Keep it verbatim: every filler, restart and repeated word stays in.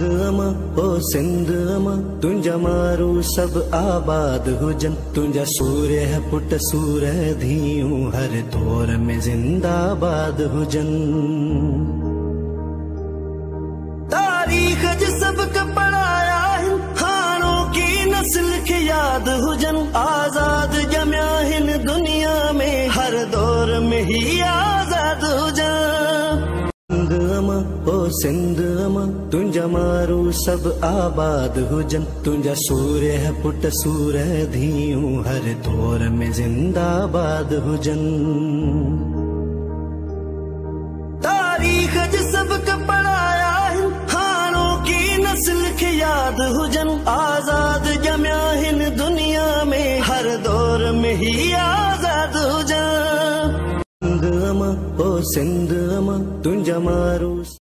अमा ओ सिंध अमा तुंजा मारू सब आबाद हुजन। तुंजा सूर्य है पुट सूर्य धीयूं हर दौर में जिंदाबाद हुजन। तारीख ज सबक पढ़ाया हिन हाणों की नस्ल के याद हुजन। आजाद जमिया हिन दुनिया में हर दौर में ही आजाद हुजन। अमा ओ सिंध अमा तुंजा मारू सब आबाद हुजन। तुंजा सूर्य है पुट सूर्य धीयूं हर दौर में जिंदाबाद हुजन। तारीख ज सबक पढ़ाया हिन हाणों की नस्ल के याद हुजन। आजाद जमिया हिन दुनिया में हर दौर में ही आजाद हुजन। अमा ओ सिंध अमा तुंजा मारू